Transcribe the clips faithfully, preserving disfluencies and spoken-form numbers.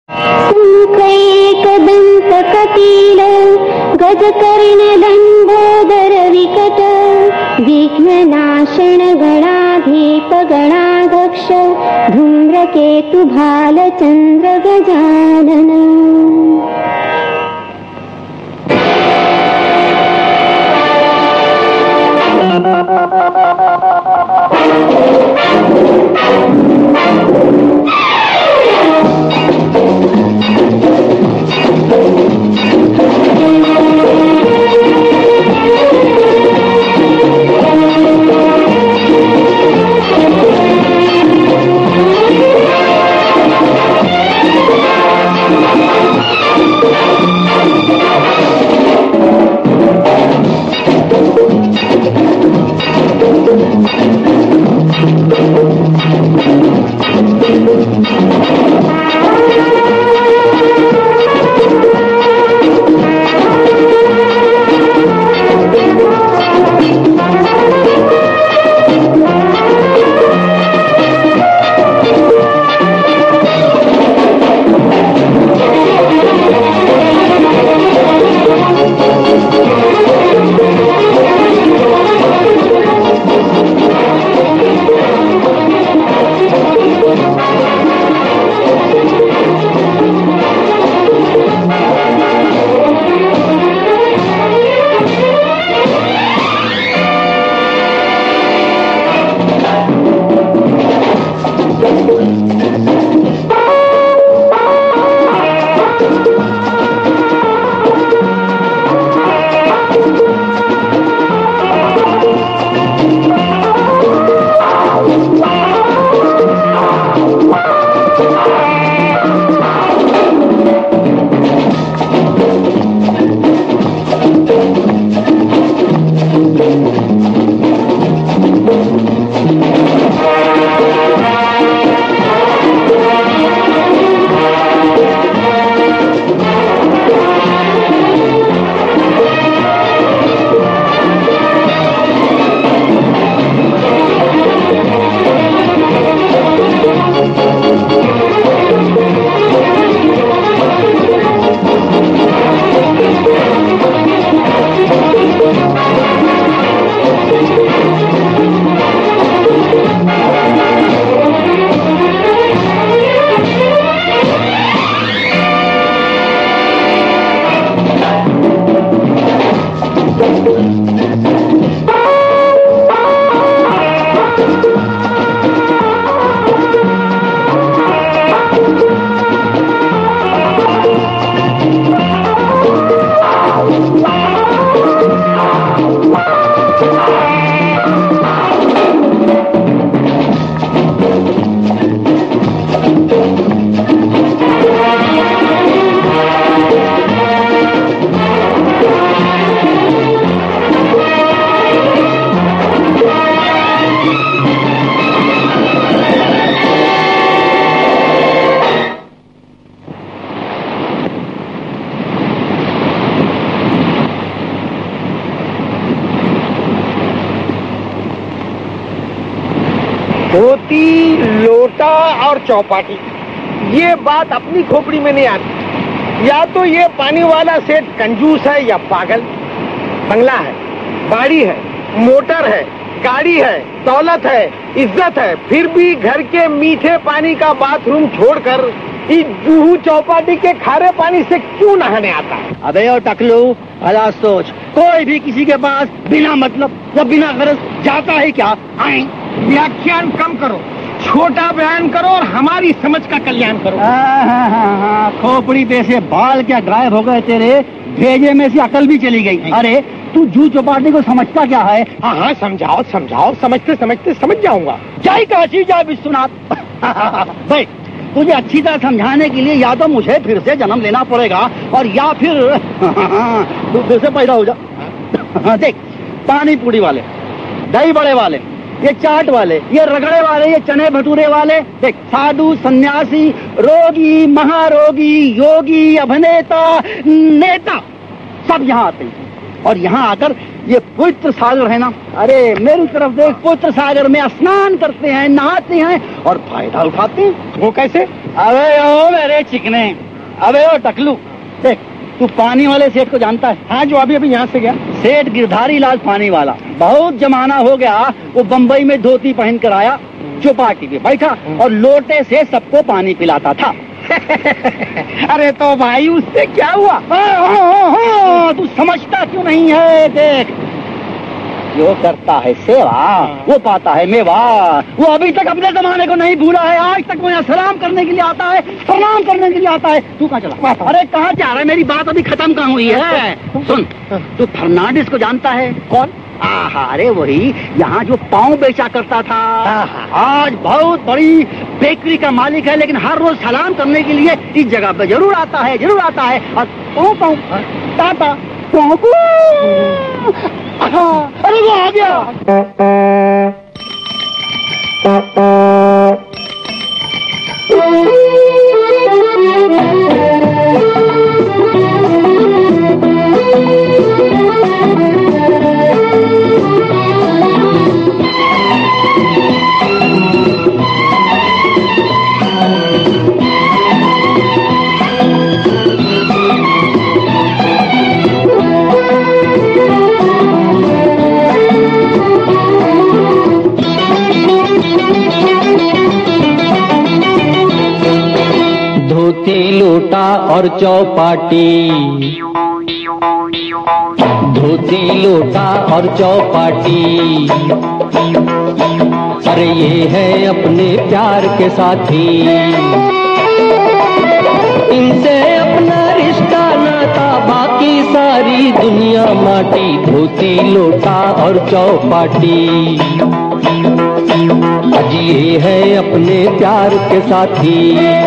सुमुखैकदन्त कपिल गजकर्ण लम्बोदर विकट विघ्ननाशन गणाधीप गणाध्यक्ष धूम्रकेतु भालचन्द्र गजानन। धोती लोटा और चौपाटी, ये बात अपनी खोपड़ी में नहीं आती। या तो ये पानी वाला सेठ कंजूस है या पागल। बंगला है, बाड़ी है, मोटर है, गाड़ी है, दौलत है, इज्जत है, फिर भी घर के मीठे पानी का बाथरूम छोड़कर इस जूहू चौपाटी के खारे पानी से क्यों नहाने आता है? अबे और टकलू, अला सोच, कोई भी किसी के पास बिना मतलब या बिना गरज जाता है क्या? आए व्याख्यान कम करो, छोटा बयान करो और हमारी समझ का कल्याण करो। हाँ हाँ हाँ हाँ, खोपड़ी पे से बाल क्या गायब हो गए तेरे, भेजे में से अकल भी चली गई। अरे तू जू चौपाटी को समझता क्या है? हाँ हाँ समझाओ समझाओ, समझते समझते समझ जाऊंगा। जय काशी जय विश्वनाथ। भाई तुझे अच्छी तरह समझाने के लिए या तो मुझे फिर से जन्म लेना पड़ेगा और या फिर तू फिर से पैदा हो जा। देख, पानी पूरी वाले, दही बड़े वाले, ये चाट वाले, ये रगड़े वाले, ये चने भटूरे वाले, देख साधु सन्यासी, रोगी महारोगी, योगी अभिनेता नेता सब यहाँ आते हैं। और यहाँ आकर ये पवित्र सागर है ना, अरे मेरी तरफ देख, पवित्र सागर में स्नान करते हैं, नहाते हैं और फायदा उठाते हैं। वो कैसे? अरे ओ मेरे अबे चिकने, अबे ओ टकलू, देख तू पानी वाले सेठ को जानता है? हाँ, जो अभी अभी यहाँ से गया। सेठ गिरधारी लाल पानी वाला, बहुत जमाना हो गया। वो बम्बई में धोती पहन कर आया, चौपाटी पे बैठा और लोटे से सबको पानी पिलाता था। अरे तो भाई उससे क्या हुआ? हाँ, हाँ, हाँ, तू समझता क्यों नहीं है? देख, जो करता है सेवा वो पाता है मेवा। वो अभी तक अपने जमाने को नहीं भूला है। आज तक वो यहाँ सलाम करने के लिए आता है, प्रणाम करने के लिए आता है। तू कहाँ चला? अरे कहाँ जा रहा है? मेरी बात अभी खत्म कहाँ हुई है? सुन, तू फर्नांडिस को जानता है? कौन? आहा, अरे वही यहाँ जो पाँव बेचा करता था। आज बहुत बड़ी बेकरी का मालिक है, लेकिन हर रोज सलाम करने के लिए इस जगह पे जरूर आता है, जरूर आता है। और पाँव पाँव टाटा पाँव को, अरे वो आ गया। धोती लोटा और चौपाटी, धोती लोटा और चौपाटी, अरे ये है अपने प्यार के साथी। इनसे अपना रिश्ता नाता, बाकी सारी दुनिया माटी। धोती लोटा और चौपाटी, आज ये है अपने प्यार के साथी।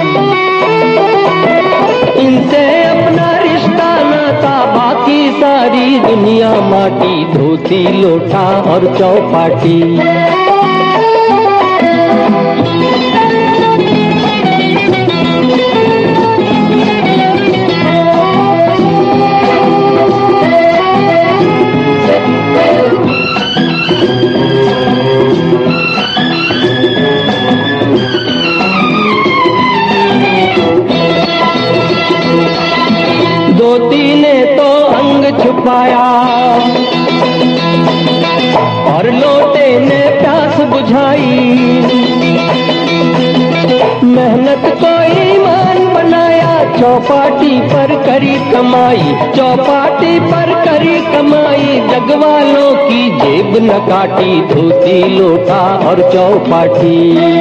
इनसे अपना रिश्ता नाता, बाकी सारी दुनिया माटी। धोती लोटा और चौपाटी। धोती ने तो अंग छुपाया और लोटे ने प्यास बुझाई। मेहनत को ईमान बनाया, चौपाटी पर करी कमाई। चौपाटी पर करी कमाई, जग वालों की जेब न काटी। धोती लोटा और चौपाटी।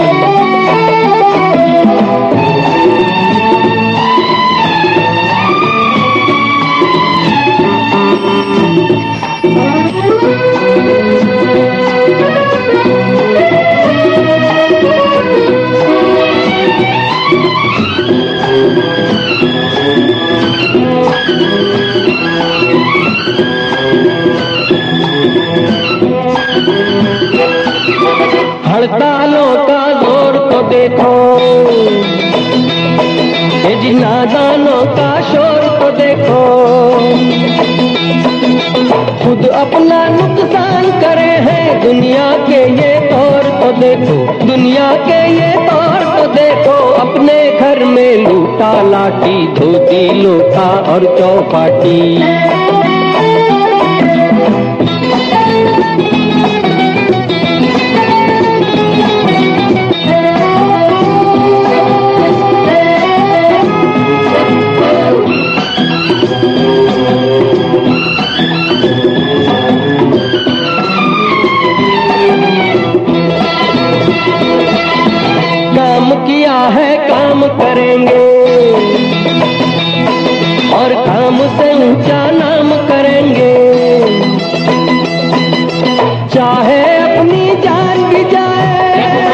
हड़तालों का जोर तो देखो, ये जी नादानों का शोर तो देखो। खुद अपना नुकसान करे हैं, दुनिया के ये तौर तो देखो। दुनिया के ये तौर तो देखो, अपने घर में लूटा लाठी। धोती लोटा और चौपाटी। काम किया है काम करेंगे, और काम से ऊंचा नाम करेंगे। चाहे अपनी जान भी जाए,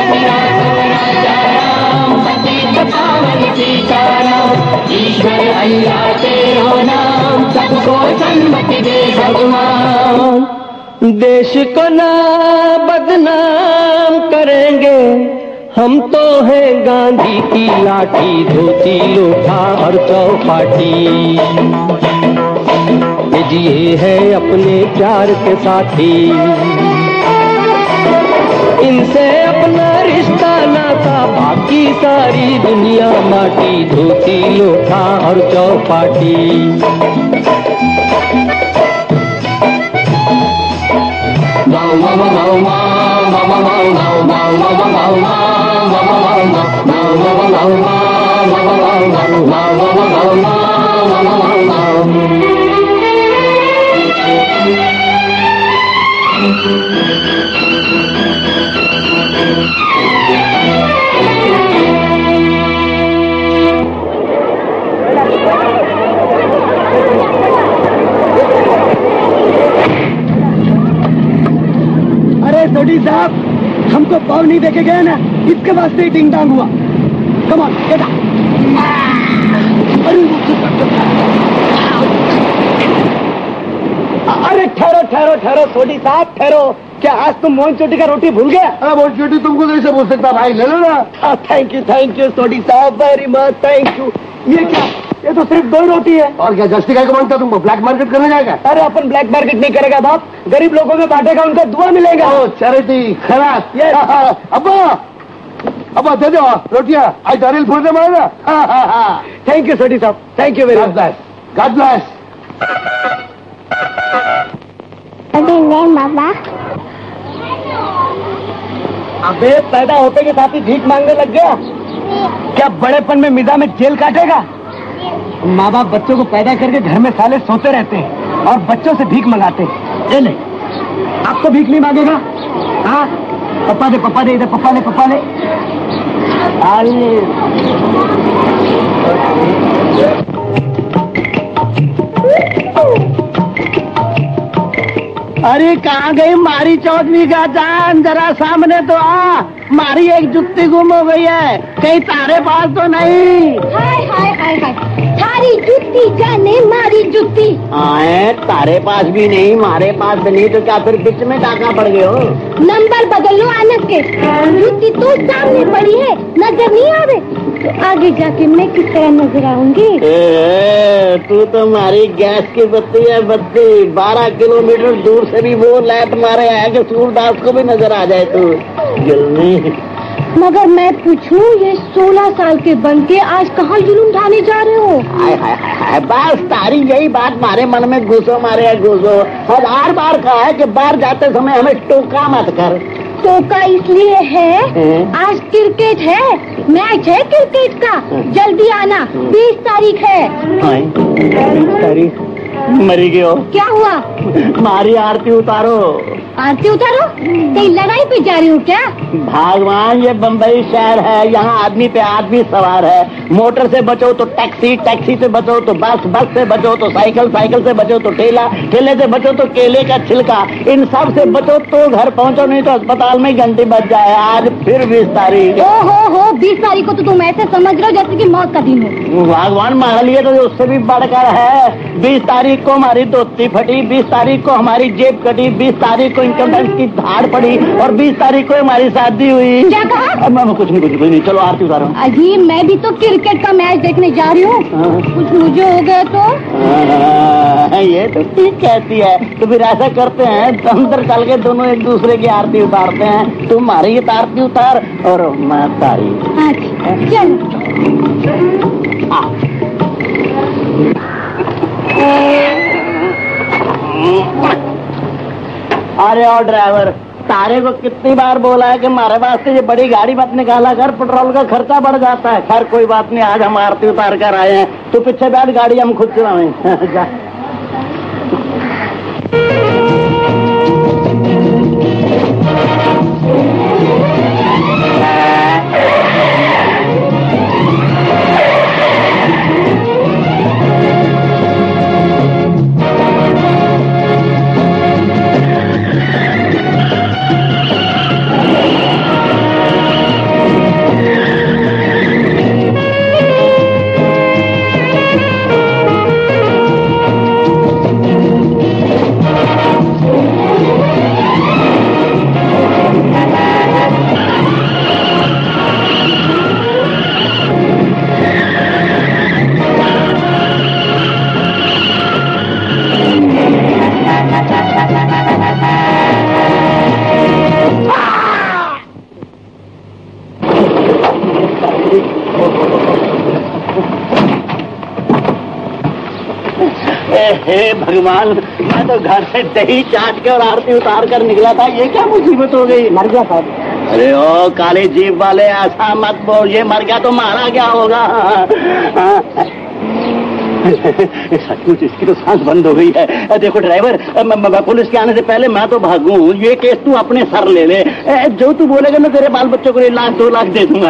ईश्वर अल्लाह तेरा नाम, सबको सन्मति दे भगवान। देश को ना बदनाम करेंगे, हम तो हैं गांधी की लाठी। धोती लोटा और चौपाटी, ये है अपने प्यार के साथी। इनसे अपना रिश्ता नाता, बाकी सारी दुनिया माटी, धोती लोटा और चौपाटी। सोडी साहब, हमको पाव नहीं देके गए ना, इसके वास्ते ही टिंग टांग हुआ। Come on, get out. अरे ठहरो ठहरो ठहरो सोडी साहब, ठहरो। क्या आज तुम मोहन चोटी का रोटी भूल गया? अरे मोहन चोटी तुमको कैसे बोल सकता भाई, ले लो ना। Thank you thank you Sodhi साहब, वेरी मच थैंक यू। ये क्या, ये तो सिर्फ दो ही रोटी है। और क्या जस्टी का मांगता, तुमको ब्लैक मार्केट करने जाएगा? अरे अपन ब्लैक मार्केट नहीं करेगा बाप, गरीब लोगों में बांटेगा, उनका दुआ मिलेगा। ओ चैरिटी, खैरात। अब्बा अब्बा दे दो रोटियां, आज दारिल फूटने मारेगा। थैंक यू सोडी साहब, thank you very much. God bless. अबे ले बाबा, अबे पैदा होते के साथ ही भीख मांगने लग गया? क्या बड़ेपन में मिजा में जेल काटेगा? माँ बाप बच्चों को पैदा करके घर में साले सोते रहते हैं और बच्चों से भीख मंगाते हैं। ये ले, आपको भीख नहीं मांगेगा? हाँ, पप्पा दे पप्पा दे, इधर पप्पा ले पप्पा ले। अरे कहाँ गई मारी चौधरी का जान, जरा सामने तो आ। मारी एक जुत्ती गुम हो गई है, कहीं तारे पास तो नहीं? हाय हाय हाय हाय, थारी जुत्ती जाने मारी जुत्ती। आए, तारे पास भी नहीं, मारे पास भी नहीं, तो क्या फिर बीच में टाका पड़ गए हो? नंबर बदल लो आनक के, जुत्ती तो सामने पड़ी है, नजर नहीं आ रही तो आगे जाके मैं किस तरह नजर आऊंगी? तू तो हमारी गैस की बत्ती है बत्ती, बारह किलोमीटर दूर से भी वो लाइट मारे है कि सूरदास को भी नजर आ जाए तू। जल्दी। मगर मैं पूछूं, ये सोलह साल के बन के आज कहाँ जुलूम ढाने जा रहे हो? हाय हाय हाय, बस तारी यही बात मारे मन में घुसो मारे है घुसो। हजार बार कहा है कि बाहर जाते समय हमें टोका मत कर। टोका इसलिए है, आज क्रिकेट है, मैच है क्रिकेट का, जल्दी आना, बीस तारीख है। बीस तारीख मरी गई हो? क्या हुआ? मारी आरती उतारो। आरती उतारो? कहीं लड़ाई पे जा रही हूँ क्या? भगवान, ये बम्बई शहर है, यहाँ आदमी पे आदमी सवार है। मोटर से बचो तो टैक्सी, टैक्सी से बचो तो बस, बस से बचो तो साइकिल, साइकिल से बचो तो ठेला, ठेले से बचो तो केले का छिलका, इन सब से बचो तो घर पहुँचो, नहीं तो अस्पताल में घंटी बच जाए। आज फिर बीस तारीख। ओ हो हो, बीस तारीख को तो तुम ऐसे समझ रहे हो जैसे कि मौत का दिन हो। भगवान मान लिए तो उससे भी बढ़कर है। बीस तारीख को हमारी धोती फटी, बीस तारीख को हमारी जेब कटी, बीस तारीख को इनकम टैक्स की धाड़ पड़ी और बीस तारीख को हमारी शादी हुई। क्या कहा? मैं कुछ नहीं कुछ कुछ नहीं, चलो आरती उतारो। अजी मैं भी तो क्रिकेट का मैच देखने जा रही हूँ, कुछ मुझे हो गया तो? आ, ये तो ठीक कहती है। तो फिर ऐसा करते हैं, अंदर चल के दोनों एक दूसरे की आरती उतारते हैं। तुम हमारी आरती उतार और मैं तारी। चलो। अरे और ड्राइवर, तारे को कितनी बार बोला है कि हमारे वास्ते ये बड़ी गाड़ी मत निकाला कर, पेट्रोल का खर्चा बढ़ जाता है। खैर कोई बात नहीं, आज हम आरती उतार कर आए हैं, तो पीछे बैठ, गाड़ी हम खुद चलाएं। हे भगवान, मैं तो घर से दही चाट के और आरती उतार कर निकला था, ये क्या मुसीबत हो गई? मर गया साहब। अरे ओ काले जीप वाले, ऐसा मत बोल, ये मर गया तो मारा क्या होगा? सचमुच इसकी तो सांस बंद हो गई है। देखो ड्राइवर, पुलिस के आने से पहले मैं तो भागूं, ये केस तू अपने सर ले ले। जो तू बोलेगा मैं तेरे बाल बच्चों को लाख दो लाख दे दूंगा।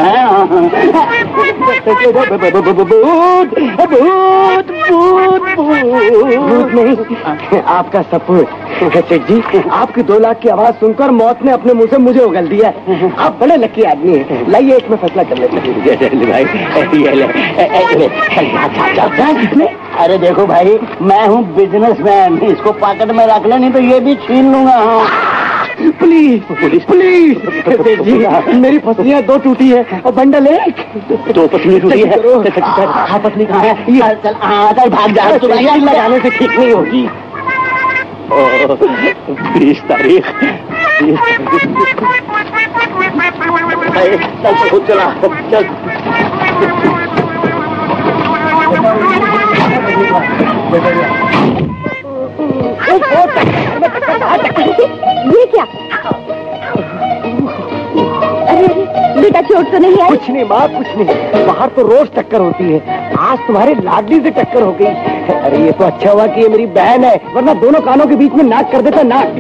भूत भूत भूत नहीं, आपका सपूत सेठ जी, आपकी दो लाख की आवाज सुनकर मौत ने अपने मुंह से मुझे उगल दिया। आप बड़े लकी आदमी हैं। लाइए इसमें फैसला कर लेते भाई। अरे देखो भाई, मैं हूँ बिजनेसमैन, इसको पॉकेट में रख ले, नहीं तो ये भी छीन लूंगा। प्लीज पुलिस प्लीज सेठ जी, मेरी पसलियाँ दो टूटी है और बंडल एक। दो पसली टूटी है? हाँ, पसली कहाँ है? चल चल चल भाग जा, लगाने से ठीक नहीं होगी। बीस तारीख चल खुद चला चल। ये क्या? अरे बेटा, चोट तो नहीं आई? कुछ नहीं माँ, कुछ नहीं। बाहर तो रोज टक्कर होती है, आज तुम्हारे लाडली से टक्कर हो गई। अरे ये तो अच्छा हुआ कि ये मेरी बहन है, वरना दोनों कानों के बीच में नाक कर देता नाक।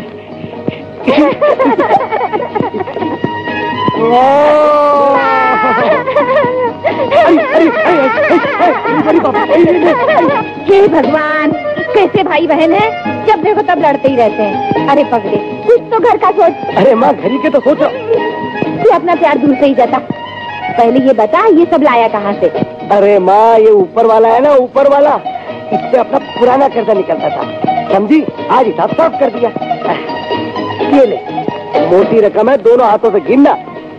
हे भगवान, कैसे भाई बहन है, जब देखो तब लड़ते ही रहते हैं। अरे पगड़े, कुछ तो घर का सोच। अरे माँ, घर ही के तो सोचो। तू अपना प्यार दूर से ही जाता। पहले ये बता, ये सब लाया कहाँ से? अरे माँ, ये ऊपर वाला है ना, ऊपर वाला, इससे अपना पुराना कर्जा निकलता था, समझी? आज हिसाब साफ कर दिया। ये ले, मोटी रकम है, दोनों हाथों से गिनना।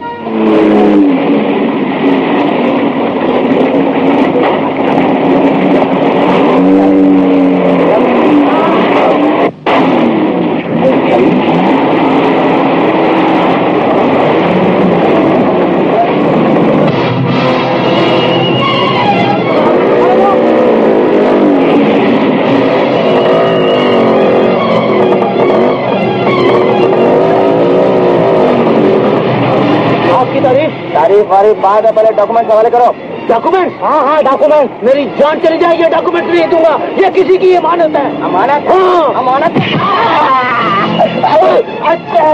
तारीफ वारीफ बाद है, पहले डॉक्यूमेंट हवाले करो। डॉक्यूमेंट? हाँ हाँ डॉक्यूमेंट। मेरी जान चली जाएगी, डॉक्यूमेंट नहीं दूंगा। ये किसी की अमानत है। अमानत? हाँ अमानत। अच्छा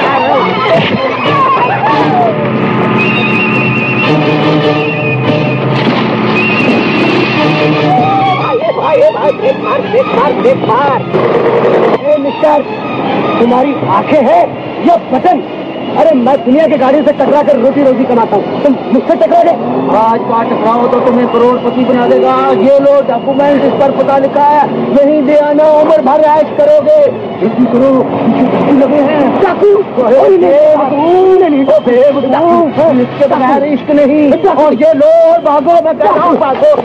भाई भाई देख मार देख मार देख मार। मिस्टर, तुम्हारी आंखें हैं या बटन? अरे मैं दुनिया की गाड़ी से टकरा कर रोटी रोटी कमाता हूँ, तुम मुझसे टकराओगे? आज का टकराओ तो तुम्हें करोड़पति बना देगा। ये लो डॉक्यूमेंट, इस पर पता लिखा है, यही दे आना, उम्र भर ऐश करोगे। जल्दी करो, पीछे लगे हैं चाकू। इसके बगैर इश्क नहीं। और ये लो, भागो, मैं कह रहा हूँ भागो।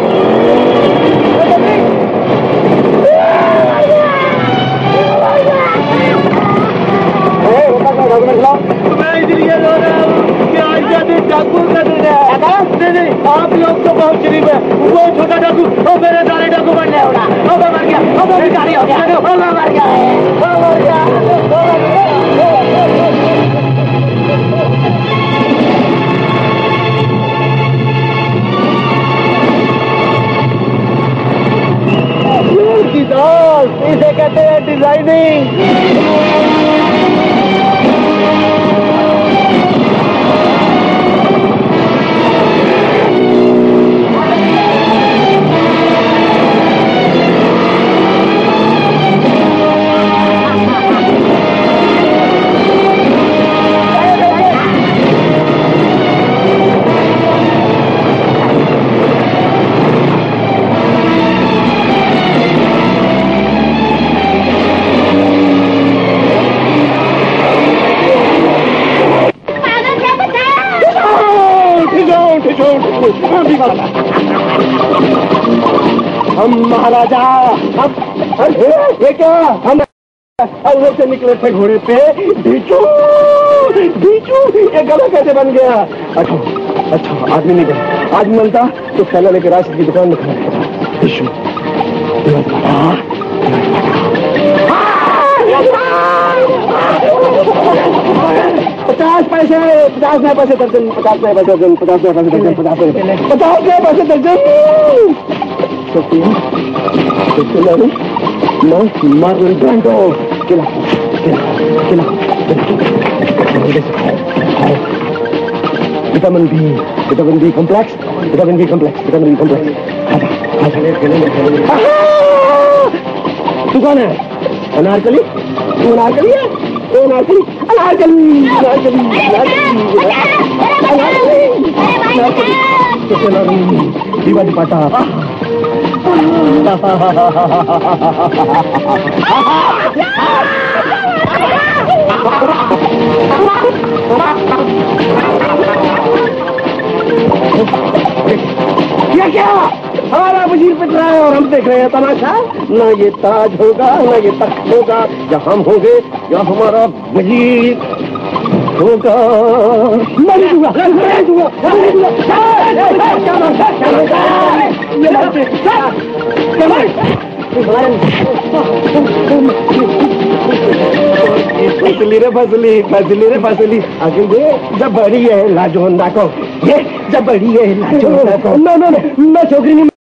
मैं इसलिए रो रहा हूँ कि आज का दिन डाकू का दिन है। नहीं नहीं, आप लोग तो बहुत शरीफ है। वो छोटा डाकू, वो मेरे सारे डॉक्यूमेंट ले उड़ा, वो मर गया, वो भिखारी हो गया, वो मर गया, वो मर गया, वो मर गया। इसे कहते हैं डिजाइनिंग। हम महाराजा, अब ये क्या, हम अवलोक से निकले थे घोड़े पे। बीचू बीचू, ये गला कैसे बन गया? अच्छा अच्छा, आदमी नहीं गया, आदमी मिलता तो फैला लेकर राशन की दुकान में खड़ा। बीचू पचास पैसे पचास नए पैसे दर्जन पचास नए पैसे दर्जन पचास नए पैसे दर्जन पचास पचास नए पैसे दर्जन मार्बल ब्रांडो खिला खिला vitamin B vitamin B complex vitamin B complex vitamin B complex तू कौन है? अनारकली? तू अनारकली है? ओ अनारकली अनारकली अनारकली अनारकली अनारकली दीवाली पाटा क्या क्या हमारा वजीर पिट रहा है और हम देख रहे हैं तमाशा। ना ये ताज होगा ना ये तख्त होगा, या हम होंगे या हमारा वजीर होगा। नहीं दूंगा नहीं दूंगा फसली रे फसली फसली रे फसली आगे ये जब बड़ी है लाजो को ये जब बड़ी है लाजो को। मैं छोकरी नहीं